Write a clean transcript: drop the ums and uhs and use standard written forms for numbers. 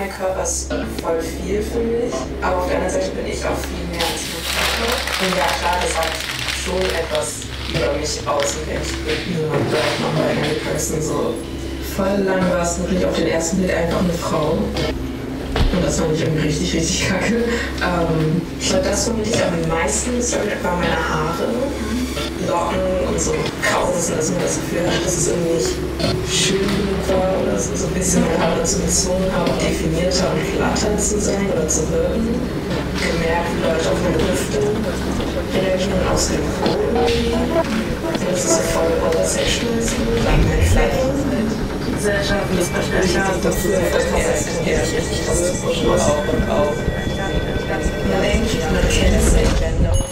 mein Körper ist voll viel für mich, aber auf der anderen Seite bin ich auch viel mehr als mein Körper. Und ja klar, das sagt schon etwas über mich aus, und wenn ich jemand bleibt noch bei einer Person so. Voll lang war es wirklich auf den ersten Blick einfach eine Frau. Und das fand ich irgendwie richtig, richtig kacke. Ich glaube, das, womit ich am meisten gestruggelt war, meine Haare. Locken und so Krausen, dass man das Gefühl hat, dass es irgendwie nicht schön genug war oder so ein bisschen meine Haare dazu gezwungen haben, definierter und glatter zu sein oder zu wirken. Gemerkt, wie Leute auf meine Hüfte reagieren aus dem Po irgendwie. Das ist so voll oversexualized, dann mein Flächen. Gesellschaft, das Patriarchat, das ist richtig krass. Und auch. Ja, eigentlich, man kennt es nicht.